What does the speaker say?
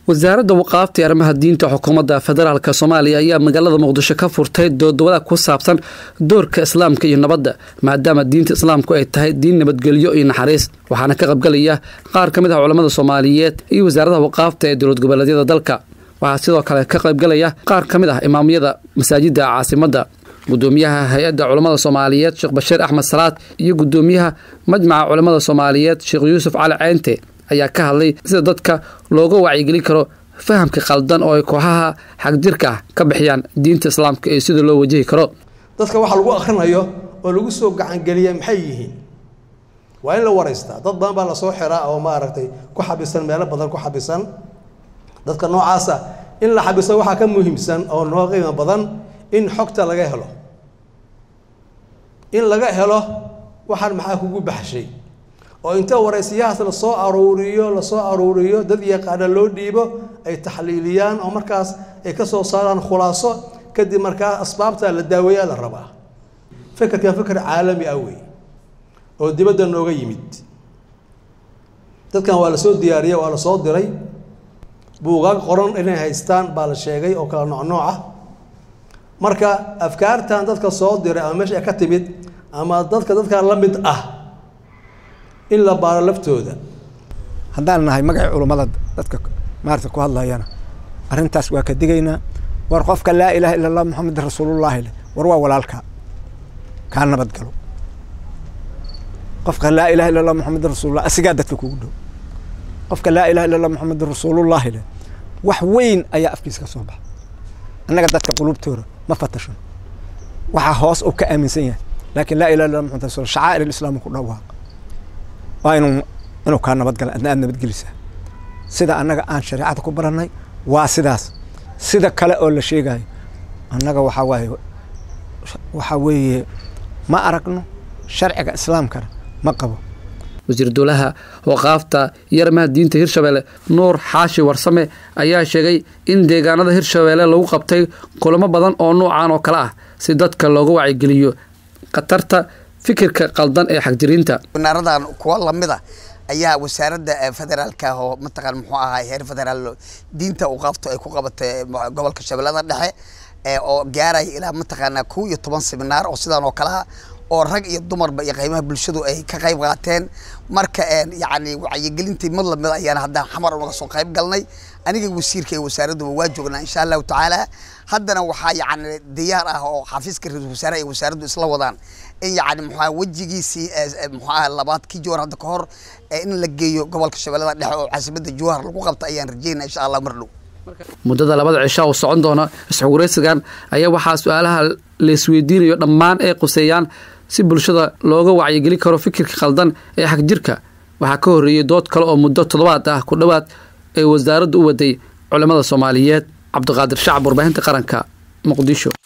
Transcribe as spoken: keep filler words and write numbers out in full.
wasaaradda waqaafta arrimaha diinta xukuumadda federaalka Soomaaliya ayaa magaalada Muqdisho ka furtay doodwada ku saabsan doorka islaamka iyo nabadda maadaama diinta islaamku ay tahay diin nabadgelyo iyo naxariis waxaana ka qaybgalaya qaar kamid ah culimada Soomaaliyeed iyo wasaaradda waqaafta ee dowlad goboleedyada dalka waxaa sidoo kale ka qaybgalaya qaar kamid ah imaamiyada masaajidda caasimadda gudoomiyaha hay'adda culimada Soomaaliyeed Sheekh Bashiir Axmed Salaad iyo gudoomiyaha majmaca culimada Soomaaliyeed Sheekh Yuusuf Cali Caynte ayaa ka hadlay sida dadka looga wacyigelin karo fahamka qaldan oo ay kooxaha xaqdirka ka bixiyaan diinta islaamka ee sida loo wajahi karo dadka waxa lagu akhrinayo oo lagu soo gacan galiya maxay yihiin waa in la wareystaa dad badan baa la soo xiraa oo ma aragtay ku xabisan meelo badan ku xabisan dadka noocaas ah in la xabiso waxa ka muhiimsan oo noo qiimo badan in xogta laga helo in laga helo waxaan maxaa kugu baxshay oo inta wareysiyahaas la soo aruuriyo la soo aruuriyo dad yaqaan loo dhiibo ay taxliiliyaan oo markaas ay ka soo saaraan khulaaso kadib markaa asbaabta la daaweeyaa la rabaa fikirka fikir caalami ah weey oo dibadda nooga yimid dadkan waa la soo diyaariyay waa la soo diray buugaag qoran inay haystaan baa la sheegay oo kala nooc nooc ah marka afkaartan dadka soo diray ama meesha ka timid ama dadka dadka la mid ah in la baaro laftooda haddaan nahay magaca culimada dadka maarta ku hadlayana arintaas waa ka digaynaa war qofka laa ilaaha illa allah muhammad rasuulullah war waa walaalka ka nabad galo qofka laa ilaaha illa allah muhammad rasuulullah asiga dadka kugu dhow qofka laa ilaaha illa allah muhammad rasuulullah wax weyn ayaa afkiisa ka soo baxa annaga dadka qulubtooda ma fatashan waxa hoos u ka aaminsan yahay laakiin laa ilaaha illa allah muhammad rasuulullah sha'air al-islam ku dhawaaq وإنه إنه كان نبتقل أثناء نبتقلسه سيدا أنك آن شريعة كبرناي واسداس سيدا كلا أول شيء جاي أنك وحوي وحوي ما أركنه شرع الإسلام كر ما قبل وزير دولها وقافتا يرمى دين تهير شبالة نور حاشي ورسمة أيها شيء إن ديجانا هير شبالة لو قبتي كل ما بدن أو نوع عن وكلاه سيدات كلاجو عجليو قطرتا fikirka qaldan ee xaqdirinta naradan kuwa lamida ayaa wasaaradda federaalka oo mataqaan muxuu ahaa heer federaal diinta u qabto ay ku qabatay gobolka Shabeellada Dhexe ee oo gaaray ilaa mataqaana kow iyo toban seminar oo sidaan oo kala oo rag iyo dumarba iyo qaybaha bulshadu ay ka qayb qaateen marka een yaani wacyigelintii mid lamida ayaan hadda xamar uga soo qayb galnay aniga wasiirka ee wasaaraddu waa joognaa insha Allah taala haddana waxa yaani diyaar ah oo xafiiska ra'iisul wasaaraha ee wasaaraddu isla wadaan in yaani muxaa wajigiisi muxaa labaad ki joor hadda ka hor in la geeyo gobolka Shabeellada Dhexe oo caasimadda Jowhar lagu qabto ayaan rajeynaa insha Allah mar dhow muddada labada cisho oo socon doona isxuureysigan ayaa waxa su'aalaha la isweydiinayo dhammaan ay quseeyaan si bulshada looga wacyigelin karo fikirka qaldan ee xaq jirka waxa ka horeeyay dood kale oo muddo toddobaad ah ku dhawaad ay wasaaraddu u waday culimada Soomaaliyeed Cabdiqaadir Shacab warbaahinta qaranka Muqdisho.